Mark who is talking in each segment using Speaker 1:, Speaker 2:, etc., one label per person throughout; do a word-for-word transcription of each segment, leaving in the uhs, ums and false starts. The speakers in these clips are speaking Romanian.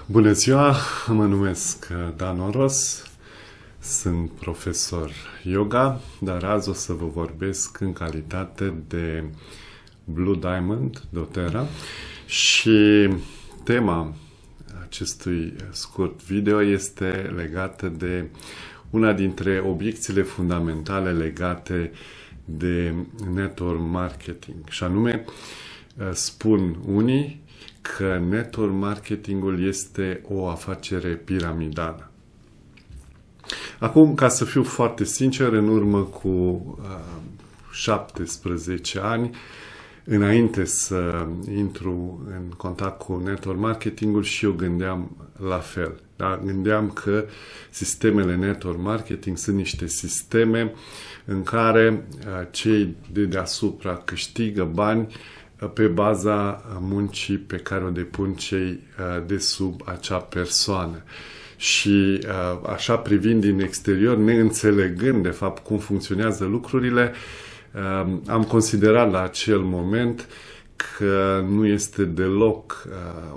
Speaker 1: Bună ziua, mă numesc Dan Oros, sunt profesor yoga, dar azi o să vă vorbesc în calitate de Blue Diamond doTERRA și tema acestui scurt video este legată de una dintre obiecțiile fundamentale legate de network marketing, și anume spun unii că network marketingul este o afacere piramidală. Acum, ca să fiu foarte sincer, în urmă cu uh, șaptesprezece ani, înainte să intru în contact cu network marketingul, și eu gândeam la fel. Da? Gândeam că sistemele network marketing sunt niște sisteme în care uh, cei de deasupra câștigă bani pe baza muncii pe care o depun cei de sub acea persoană. Și așa, privind din exterior, neînțelegând de fapt cum funcționează lucrurile, am considerat la acel moment că nu este deloc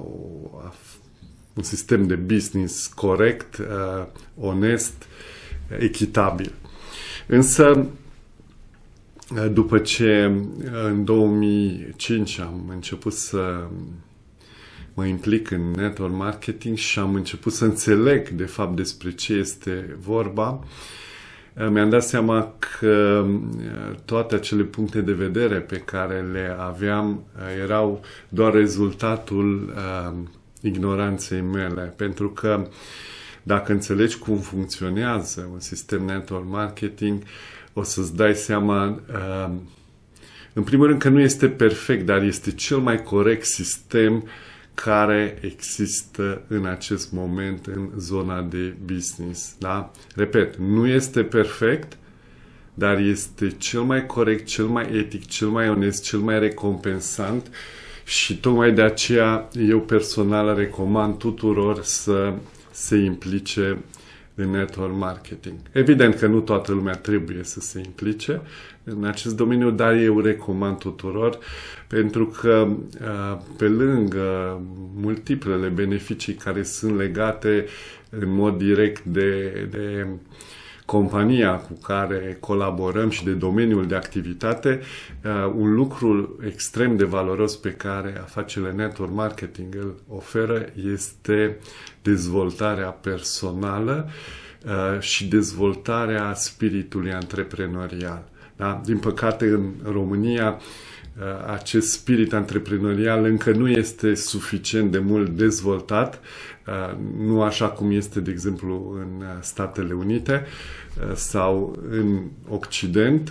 Speaker 1: un sistem de business corect, onest, echitabil. Însă, după ce în două mii cinci am început să mă implic în network marketing și am început să înțeleg de fapt despre ce este vorba, mi-am dat seama că toate acele puncte de vedere pe care le aveam erau doar rezultatul ignoranței mele. Pentru că dacă înțelegi cum funcționează un sistem network marketing, o să-ți dai seama, în primul rând, că nu este perfect, dar este cel mai corect sistem care există în acest moment în zona de business. Da? Repet, nu este perfect, dar este cel mai corect, cel mai etic, cel mai onest, cel mai recompensant, și tocmai de aceea eu personal recomand tuturor să se implice în network marketing. Evident că nu toată lumea trebuie să se implice în acest domeniu, dar eu recomand tuturor, pentru că pe lângă multiplele beneficii care sunt legate în mod direct de, de compania cu care colaborăm și de domeniul de activitate, un lucru extrem de valoros pe care afacerile network marketing îl oferă este dezvoltarea personală și dezvoltarea spiritului antreprenorial. Da? Din păcate, în România, acest spirit antreprenorial încă nu este suficient de mult dezvoltat, nu așa cum este, de exemplu, în Statele Unite sau în Occident.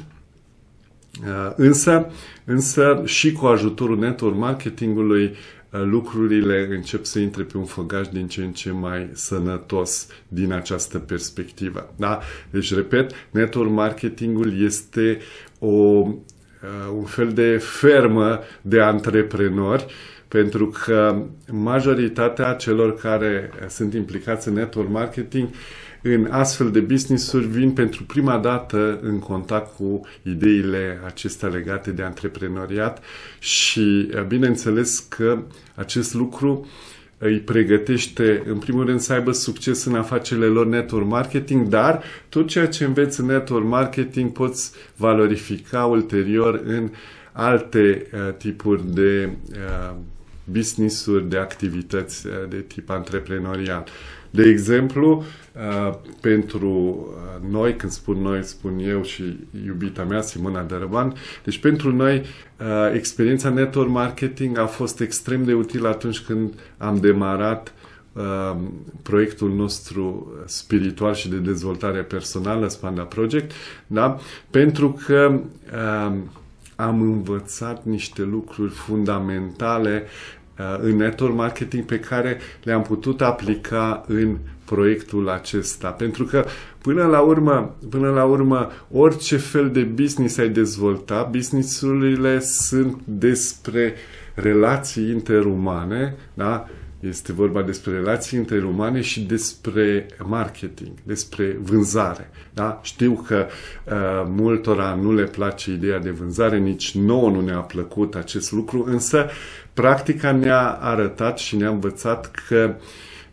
Speaker 1: Însă, însă și cu ajutorul network marketingului, lucrurile încep să intre pe un făgaș din ce în ce mai sănătos din această perspectivă. Da? Deci, repet, network marketingul este o, un fel de fermă de antreprenori, pentru că majoritatea celor care sunt implicați în network marketing în astfel de business-uri vin pentru prima dată în contact cu ideile acestea legate de antreprenoriat și bineînțeles că acest lucru îi pregătește, în primul rând, să aibă succes în afacerile lor network marketing, dar tot ceea ce înveți în network marketing poți valorifica ulterior în alte uh, tipuri de uh, business-uri, de activități uh, de tip antreprenorial. De exemplu, pentru noi, când spun noi, spun eu și iubita mea, Simona Dărăban, deci pentru noi experiența network marketing a fost extrem de utilă atunci când am demarat proiectul nostru spiritual și de dezvoltare personală, Spanda Project, da? Pentru că am învățat niște lucruri fundamentale în network marketing pe care le-am putut aplica în proiectul acesta. Pentru că până la urmă, până la urmă, orice fel de business ai dezvolta, business-urile sunt despre relații interumane, da? Este vorba despre relații interumane și despre marketing, despre vânzare. Da? Știu că uh, multora nu le place ideea de vânzare, nici nouă nu ne-a plăcut acest lucru, însă practica ne-a arătat și ne-a învățat că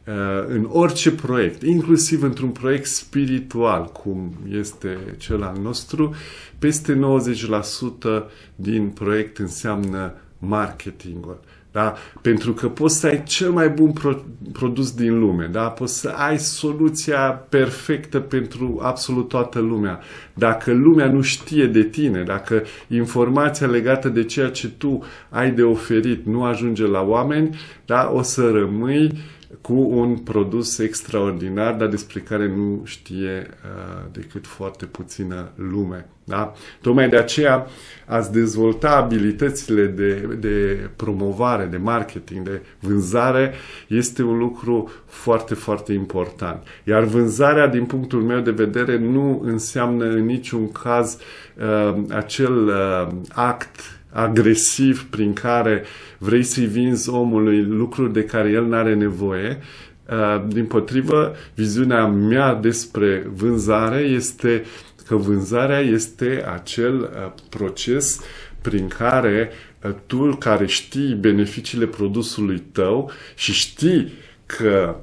Speaker 1: în orice proiect, inclusiv într-un proiect spiritual, cum este cel al nostru, peste nouăzeci la sută din proiect înseamnă marketingul. Da? Pentru că poți să ai cel mai bun pro- produs din lume, da? Poți să ai soluția perfectă pentru absolut toată lumea. Dacă lumea nu știe de tine, dacă informația legată de ceea ce tu ai de oferit nu ajunge la oameni, da? O să rămâi cu un produs extraordinar, dar despre care nu știe uh, decât foarte puțină lume. Da? Tocmai de aceea ați dezvolta abilitățile de, de promovare, de marketing, de vânzare, este un lucru foarte, foarte important. Iar vânzarea, din punctul meu de vedere, nu înseamnă în niciun caz uh, acel uh, act agresiv prin care vrei să-i vinzi omului lucruri de care el n-are nevoie. Dimpotrivă, viziunea mea despre vânzare este că vânzarea este acel proces prin care tu, care știi beneficiile produsului tău și știi că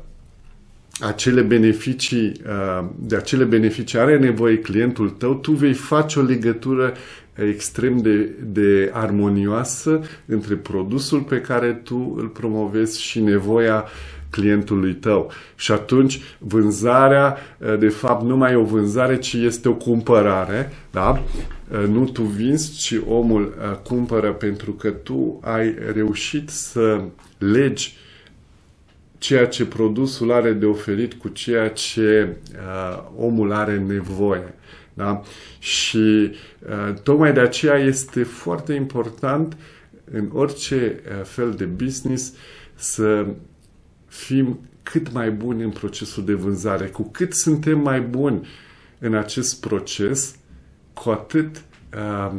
Speaker 1: acele beneficii, de acele beneficii are nevoie clientul tău, tu vei face o legătură extrem de, de armonioasă între produsul pe care tu îl promovezi și nevoia clientului tău. Și atunci vânzarea, de fapt, nu mai e o vânzare, ci este o cumpărare, da? Nu tu vinzi, ci omul cumpără pentru că tu ai reușit să legi ceea ce produsul are de oferit cu ceea ce uh, omul are nevoie. Da? Și uh, tocmai de aceea este foarte important în orice uh, fel de business să fim cât mai buni în procesul de vânzare. Cu cât suntem mai buni în acest proces, cu atât uh,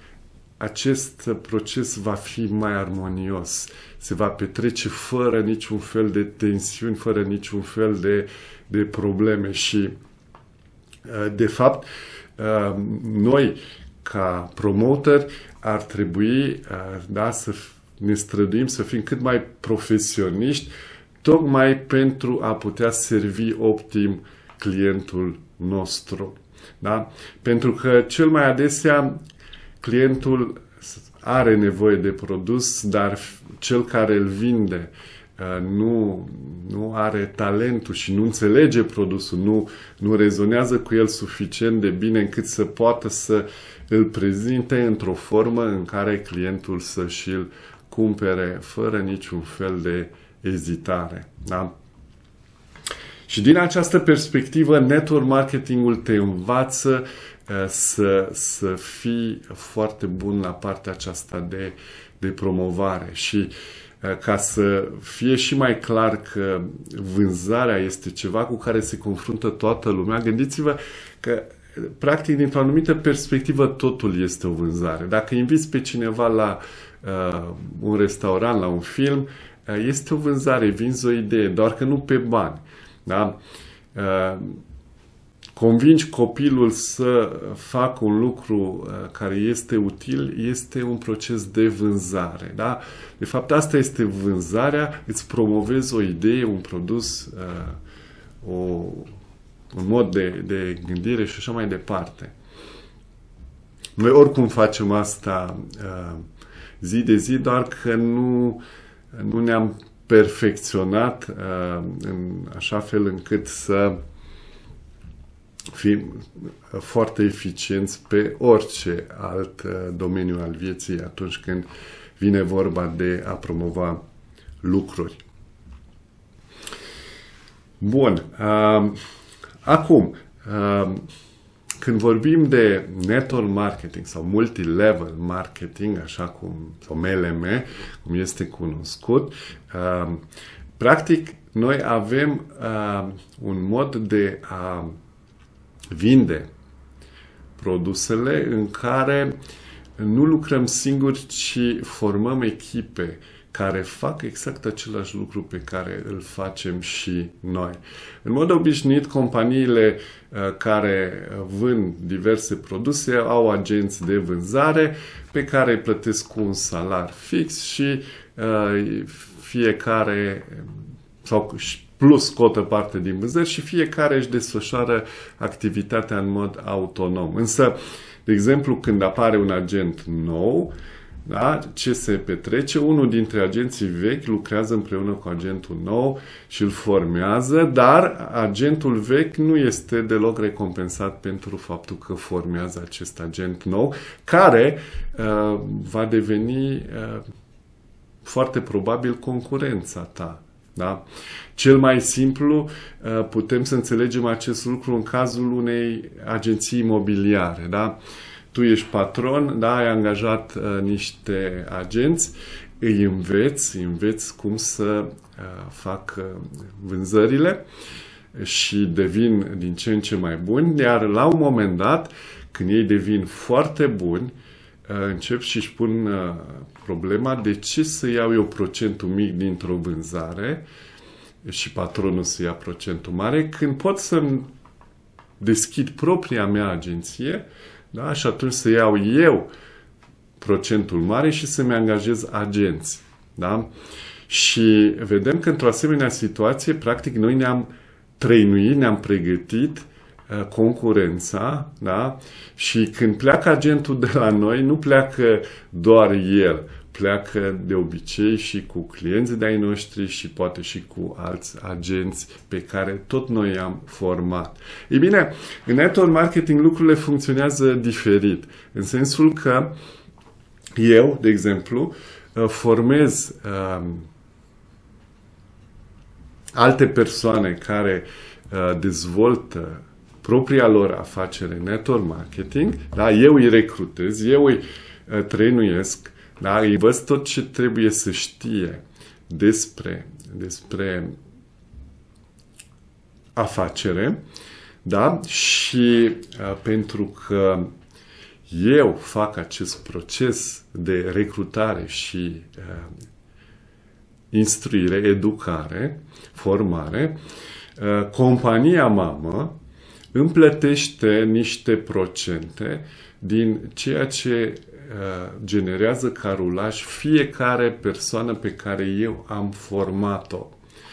Speaker 1: acest proces va fi mai armonios. Se va petrece fără niciun fel de tensiuni, fără niciun fel de, de probleme. Și, de fapt, noi, ca promoter, ar trebui, da, să ne străduim să fim cât mai profesioniști, tocmai pentru a putea servi optim clientul nostru. Da? Pentru că cel mai adesea clientul are nevoie de produs, dar cel care îl vinde nu, nu are talentul și nu înțelege produsul, nu, nu rezonează cu el suficient de bine încât să poată să îl prezinte într-o formă în care clientul să și-l cumpere fără niciun fel de ezitare. Da? Și din această perspectivă, network marketingul te învață să, să fii foarte bun la partea aceasta de, de promovare. Și ca să fie și mai clar că vânzarea este ceva cu care se confruntă toată lumea, gândiți-vă că practic dintr-o anumită perspectivă totul este o vânzare. Dacă inviți pe cineva la uh, un restaurant, la un film, uh, este o vânzare, vinzi o idee, doar că nu pe bani. Da? Uh, Convingi copilul să facă un lucru care este util, este un proces de vânzare. Da? De fapt, asta este vânzarea, îți promovezi o idee, un produs, o, un mod de, de gândire și așa mai departe. Noi oricum facem asta zi de zi, doar că nu, nu ne-am perfecționat în așa fel încât să fim foarte eficienți pe orice alt domeniu al vieții atunci când vine vorba de a promova lucruri. Bun. Uh, acum, uh, când vorbim de network marketing sau multilevel marketing, așa cum, sau M L M, cum este cunoscut, uh, practic noi avem uh, un mod de a vinde produsele în care nu lucrăm singuri, ci formăm echipe care fac exact același lucru pe care îl facem și noi. În mod obișnuit, companiile uh, care vând diverse produse au agenți de vânzare pe care îi plătesc cu un salar fix și uh, fiecare sau plus cotă parte din vânzări și fiecare își desfășoară activitatea în mod autonom. Însă, de exemplu, când apare un agent nou, da, ce se petrece? Unul dintre agenții vechi lucrează împreună cu agentul nou și îl formează, dar agentul vechi nu este deloc recompensat pentru faptul că formează acest agent nou, care uh, va deveni uh, foarte probabil concurența ta. Da? Cel mai simplu, putem să înțelegem acest lucru în cazul unei agenții imobiliare. Da? Tu ești patron, da? Ai angajat uh, niște agenți, îi înveți, îi înveți cum să uh, facă vânzările și devin din ce în ce mai buni, iar la un moment dat, când ei devin foarte buni, uh, încep și își pun uh, problema de ce să iau eu procentul mic dintr-o vânzare și patronul să ia procentul mare, când pot să-mi deschid propria mea agenție, da? Și atunci să iau eu procentul mare și să-mi angajez agenți. Da? Și vedem că într-o asemenea situație, practic, noi ne-am trăinuit, ne-am pregătit uh, concurența, da? Și când pleacă agentul de la noi, nu pleacă doar el, pleacă de obicei și cu clienții de-ai noștri și poate și cu alți agenți pe care tot noi i-am format. Ei bine, în network marketing lucrurile funcționează diferit, în sensul că eu, de exemplu, formez uh, alte persoane care uh, dezvoltă propria lor afacere network marketing, da? Eu îi recrutez, eu îi uh, trăinuiesc, da? Îi învăț tot ce trebuie să știe despre, despre afacere, da? Și uh, pentru că eu fac acest proces de recrutare și uh, instruire, educare, formare, uh, compania mamă îmi plătește niște procente din ceea ce uh, generează ca rulaj fiecare persoană pe care eu am format-o.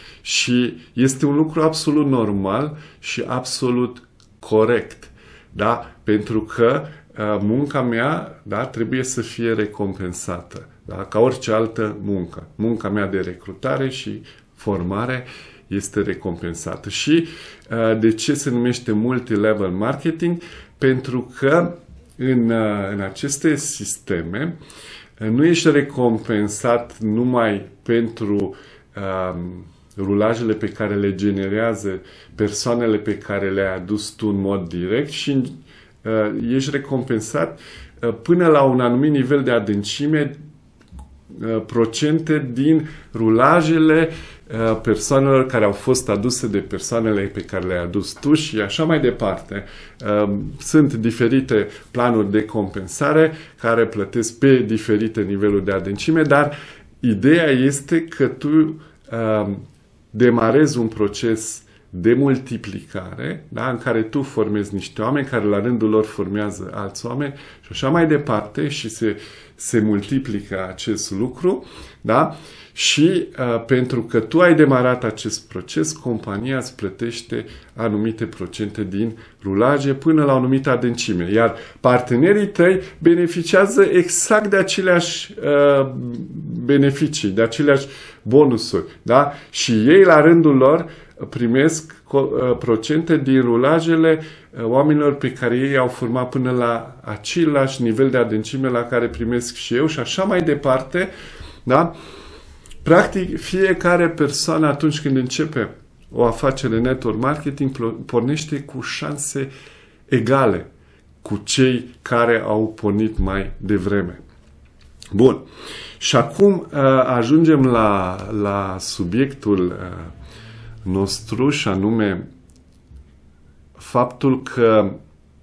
Speaker 1: Și este un lucru absolut normal și absolut corect. Da? Pentru că uh, munca mea, da, trebuie să fie recompensată. Da? Ca orice altă muncă. Munca mea de recrutare și formare este recompensată. Și uh, de ce se numește multi-level marketing? Pentru că în, uh, în aceste sisteme uh, nu ești recompensat numai pentru uh, rulajele pe care le generează persoanele pe care le-ai adus tu în mod direct și uh, ești recompensat uh, până la un anumit nivel de adâncime uh, procente din rulajele uh, persoanelor care au fost aduse de persoanele pe care le-ai adus tu și așa mai departe. Uh, sunt diferite planuri de compensare care plătesc pe diferite niveluri de adâncime, dar ideea este că tu uh, demarezi un proces de multiplicare, da? În care tu formezi niște oameni care la rândul lor formează alți oameni și așa mai departe și se, se multiplică acest lucru, da? Și uh, pentru că tu ai demarat acest proces, compania îți plătește anumite procente din rulaje până la o anumită adâncime. Iar partenerii tăi beneficiază exact de aceleași uh, beneficii, de aceleași bonusuri. Da? Și ei, la rândul lor, primesc uh, procente din rulajele uh, oamenilor pe care ei au format până la același nivel de adâncime la care primesc și eu și așa mai departe. Da? Practic, fiecare persoană atunci când începe o afacere network marketing pornește cu șanse egale cu cei care au pornit mai devreme. Bun. Și acum ajungem la, la subiectul nostru și anume faptul că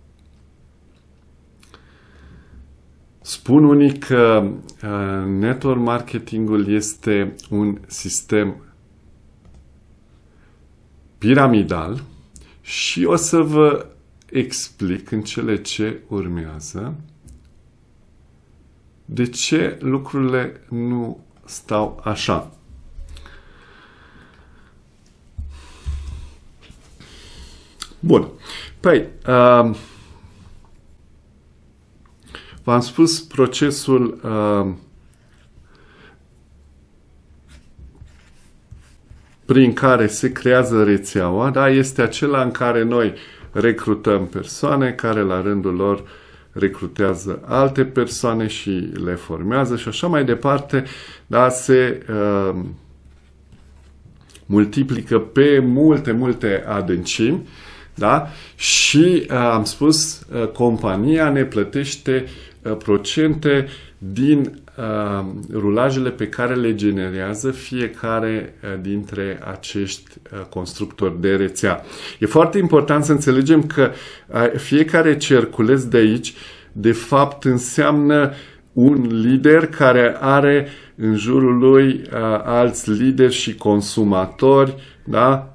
Speaker 1: spun unii că uh, network marketingul este un sistem piramidal și o să vă explic în cele ce urmează de ce lucrurile nu stau așa. Bun. Păi, uh, v-am spus procesul uh, prin care se creează rețeaua, da? Este acela în care noi recrutăm persoane care la rândul lor recrutează alte persoane și le formează și așa mai departe, da? Se uh, multiplică pe multe, multe adâncimi, da? Și uh, am spus, uh, compania ne plătește uh, procente din uh, rulajele pe care le generează fiecare uh, dintre acești uh, constructori de rețea. E foarte important să înțelegem că uh, fiecare cerculeț de aici, de fapt, înseamnă un lider care are în jurul lui uh, alți lideri și consumatori, da?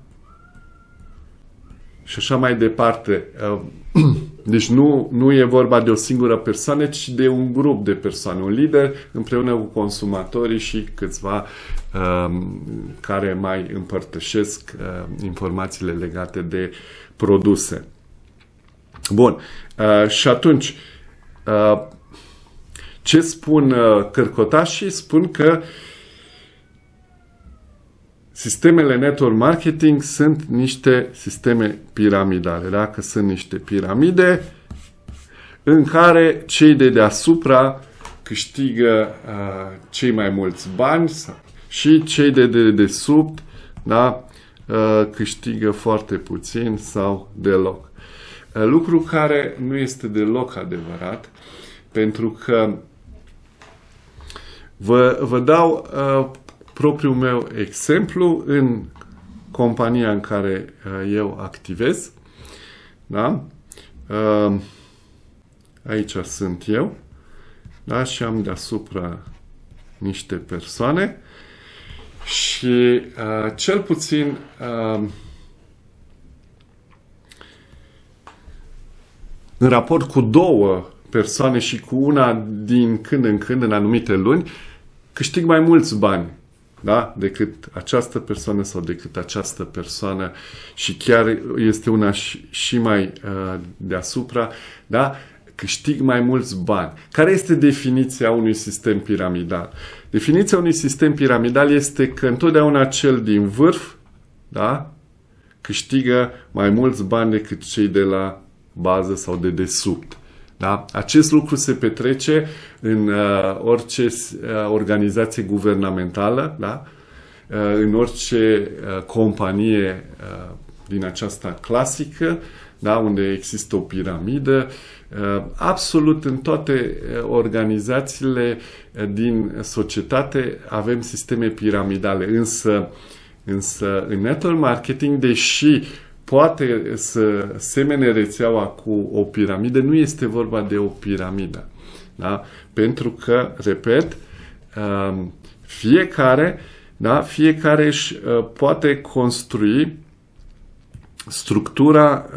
Speaker 1: Și așa mai departe. Uh, Deci nu, nu e vorba de o singură persoană, ci de un grup de persoane, un lider împreună cu consumatorii și câțiva um, care mai împărtășesc uh, informațiile legate de produse. Bun. Uh, și atunci, uh, ce spun uh, cărcotașii? Spun că sistemele network marketing sunt niște sisteme piramidale, da? Că sunt niște piramide în care cei de deasupra câștigă uh, cei mai mulți bani și cei de dedesubt, da? uh, câștigă foarte puțin sau deloc. Uh, lucru care nu este deloc adevărat, pentru că vă, vă dau uh, propriul meu exemplu în compania în care uh, eu activez. Da? Uh, aici sunt eu, da? Și am deasupra niște persoane și uh, cel puțin uh, în raport cu două persoane și cu una din când în când, în anumite luni, câștig mai mulți bani, da? Decât această persoană sau decât această persoană și chiar este una și, și mai uh, deasupra, da? Câștig mai mulți bani. Care este definiția unui sistem piramidal? Definiția unui sistem piramidal este că întotdeauna cel din vârf, da? Câștigă mai mulți bani decât cei de la bază sau de desubt. Da? Acest lucru se petrece în uh, orice uh, organizație guvernamentală, da? uh, în orice uh, companie uh, din aceasta clasică, da? Unde există o piramidă. Uh, absolut în toate uh, organizațiile uh, din societate avem sisteme piramidale, însă, însă în network marketing, deși poate să semene rețeaua cu o piramidă, nu este vorba de o piramidă. Da? Pentru că, repet, fiecare, da, fiecare își poate construi structura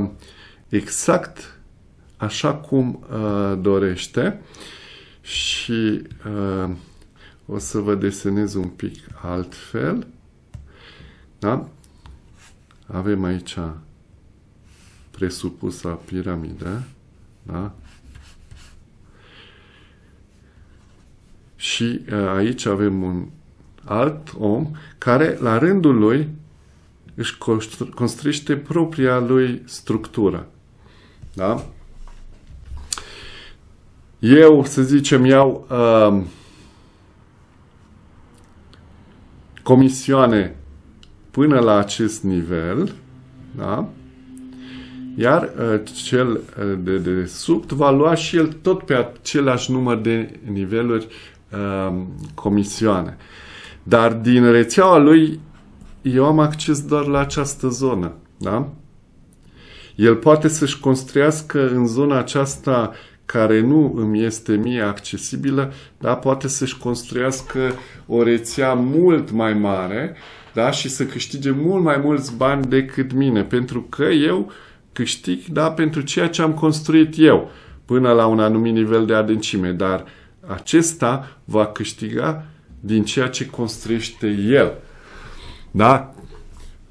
Speaker 1: exact așa cum dorește și o să vă desenez un pic altfel. Da? Avem aici presupusa piramidă, da? Și aici avem un alt om care, la rândul lui, își construiește propria lui structură. Da? Eu, să zicem, iau uh, comisioane până la acest nivel, da? Iar uh, cel uh, de desubt va lua și el tot pe același număr de niveluri uh, comisioane. Dar din rețeaua lui eu am acces doar la această zonă. Da? El poate să-și construiască în zona aceasta care nu îmi este mie accesibilă, da? Poate să-și construiască o rețea mult mai mare, da? Și să câștige mult mai mulți bani decât mine, pentru că eu câștig, da, pentru ceea ce am construit eu, până la un anumit nivel de adâncime, dar acesta va câștiga din ceea ce construiește el. Da?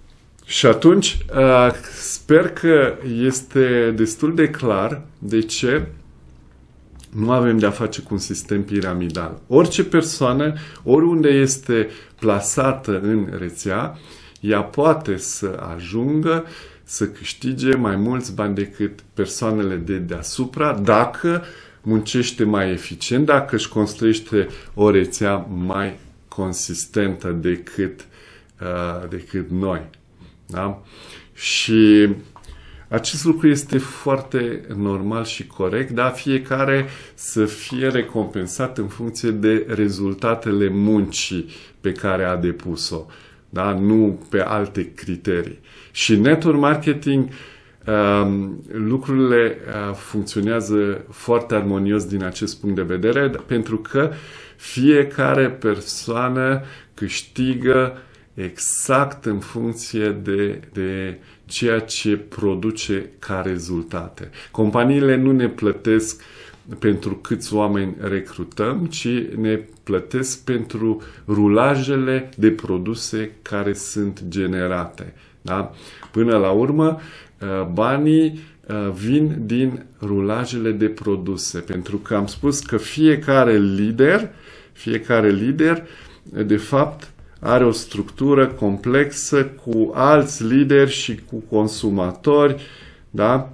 Speaker 1: Și atunci, uh, sper că este destul de clar de ce nu avem de-a face cu un sistem piramidal. Orice persoană, oriunde este plasată în rețea, ea poate să ajungă să câștige mai mulți bani decât persoanele de deasupra dacă muncește mai eficient, dacă își construiește o rețea mai consistentă decât, uh, decât noi. Da? Și acest lucru este foarte normal și corect, dar fiecare să fie recompensat în funcție de rezultatele muncii pe care a depus-o, da? Nu pe alte criterii. Și în network marketing um, lucrurile uh, funcționează foarte armonios din acest punct de vedere, pentru că fiecare persoană câștigă exact în funcție de, de ceea ce produce ca rezultate. Companiile nu ne plătesc pentru câți oameni recrutăm, ci ne plătesc pentru rulajele de produse care sunt generate. Da? Până la urmă, banii vin din rulajele de produse, pentru că am spus că fiecare lider, fiecare lider, de fapt, are o structură complexă cu alți lideri și cu consumatori, da?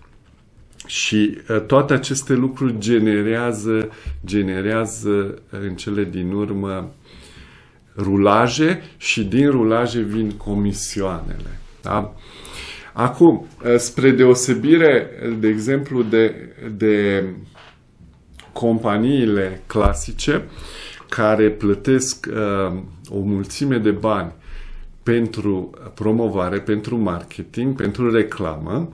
Speaker 1: Și toate aceste lucruri generează, generează în cele din urmă rulaje și din rulaje vin comisioanele. Da? Acum, spre deosebire, de exemplu, de, de companiile clasice care plătesc uh, o mulțime de bani pentru promovare, pentru marketing, pentru reclamă,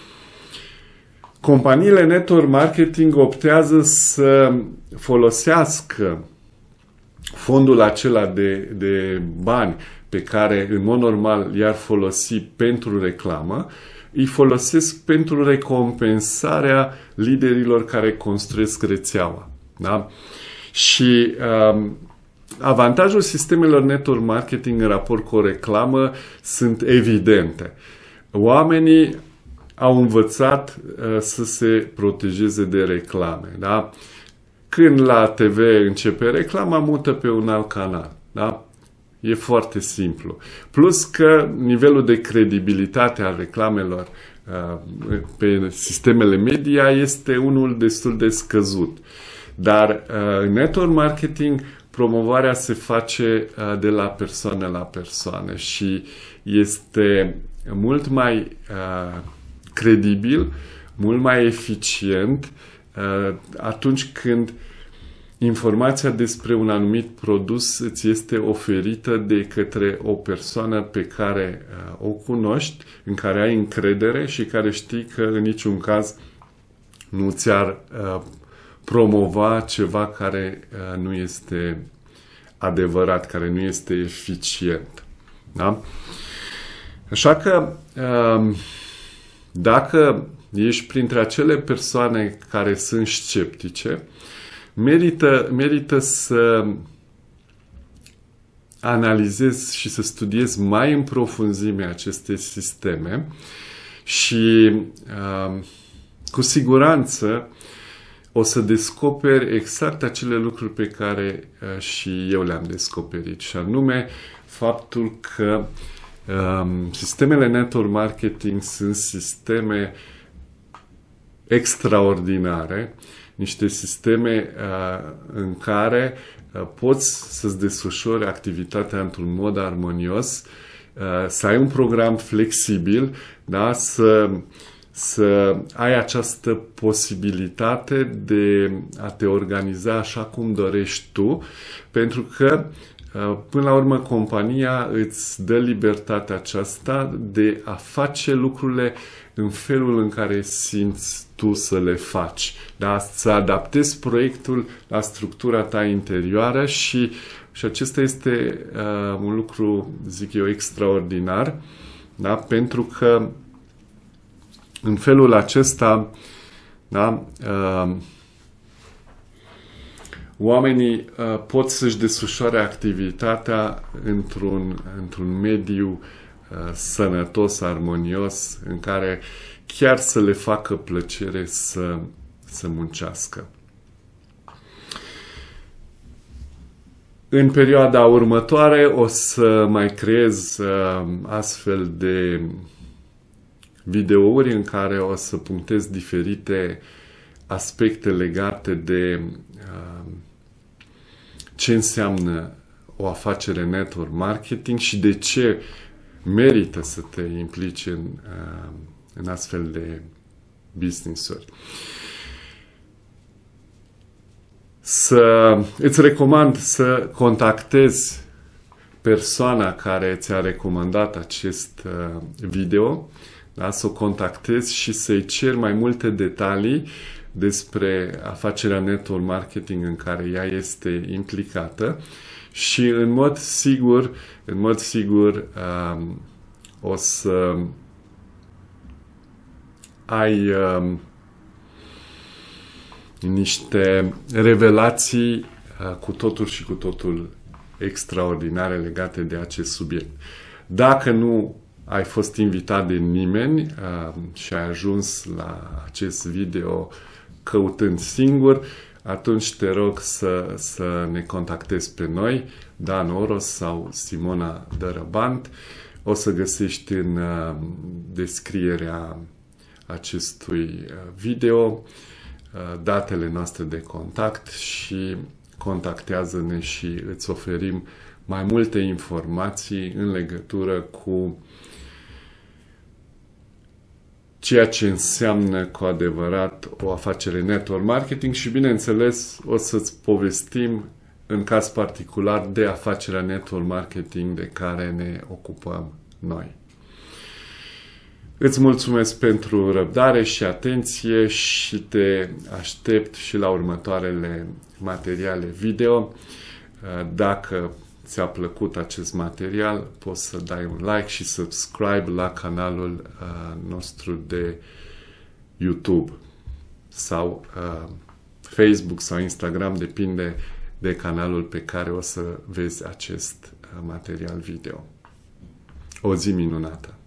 Speaker 1: companiile network marketing optează să folosească fondul acela de, de bani pe care în mod normal i-ar folosi pentru reclamă, îi folosesc pentru recompensarea liderilor care construiesc rețeaua. Da? Și um, avantajul sistemelor network marketing în raport cu o reclamă sunt evidente. Oamenii au învățat uh, să se protejeze de reclame. Da? Când la T V începe reclama, mută pe un alt canal. Da? E foarte simplu. Plus că nivelul de credibilitate al reclamelor uh, pe sistemele media este unul destul de scăzut. Dar uh, în network marketing promovarea se face uh, de la persoană la persoană și este mult mai uh, credibil, mult mai eficient uh, atunci când informația despre un anumit produs îți este oferită de către o persoană pe care uh, o cunoști, în care ai încredere și care știi că în niciun caz nu ți-ar uh, promova ceva care uh, nu este adevărat, care nu este eficient. Da? Așa că uh, dacă ești printre acele persoane care sunt sceptice, merită, merită să analizezi și să studiezi mai în profunzime aceste sisteme și uh, cu siguranță o să descoperi exact acele lucruri pe care uh, și eu le-am descoperit, și anume faptul că um, sistemele network marketing sunt sisteme extraordinare, niște sisteme uh, în care uh, poți să-ți desfășori activitatea într-un mod armonios, uh, să ai un program flexibil, da? să să ai această posibilitate de a te organiza așa cum dorești tu, pentru că până la urmă compania îți dă libertatea aceasta de a face lucrurile în felul în care simți tu să le faci. Da? Să adaptezi proiectul la structura ta interioară și, și acesta este uh, un lucru, zic eu, extraordinar, da? Pentru că în felul acesta, da, uh, oamenii uh, pot să-și desfășoare activitatea într-un, într-un mediu sănătos, armonios, în care chiar să le facă plăcere să, să muncească. În perioada următoare o să mai creez uh, astfel de videouri în care o să punctez diferite aspecte legate de uh, ce înseamnă o afacere network marketing și de ce merită să te implici în, uh, în astfel de business-uri. Să îți recomand să contactezi persoana care ți-a recomandat acest uh, video, da? Să o contactezi și să-i ceri mai multe detalii despre afacerea network marketing în care ea este implicată și în mod sigur, în mod sigur um, o să ai um, niște revelații uh, cu totul și cu totul extraordinare legate de acest subiect. Dacă nu ai fost invitat de nimeni uh, și ai ajuns la acest video căutând singur, atunci te rog să, să ne contactezi pe noi, Dan Oros sau Simona Dărăbant. O să găsești în uh, descrierea acestui video datele noastre de contact și contactează-ne și îți oferim mai multe informații în legătură cu ceea ce înseamnă cu adevărat o afacere network marketing și, bineînțeles, o să-ți povestim în caz particular de afacerea network marketing de care ne ocupăm noi. Îți mulțumesc pentru răbdare și atenție și te aștept și la următoarele materiale video. Dacă ți-a plăcut acest material, poți să dai un like și subscribe la canalul nostru de YouTube sau Facebook sau Instagram, depinde de canalul pe care o să vezi acest material video. O zi minunată!